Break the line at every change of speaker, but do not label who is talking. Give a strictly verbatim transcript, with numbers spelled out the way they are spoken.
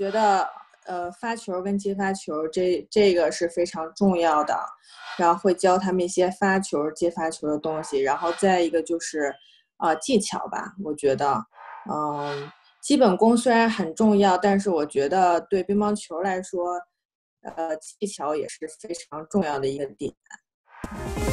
觉得呃发球跟接发球这这个是非常重要的，然后会教他们一些发球接发球的东西，然后再一个就是呃技巧吧，我觉得嗯。基本功虽然很重要，但是我觉得对乒乓球来说，呃，技巧也是非常重要的一个点。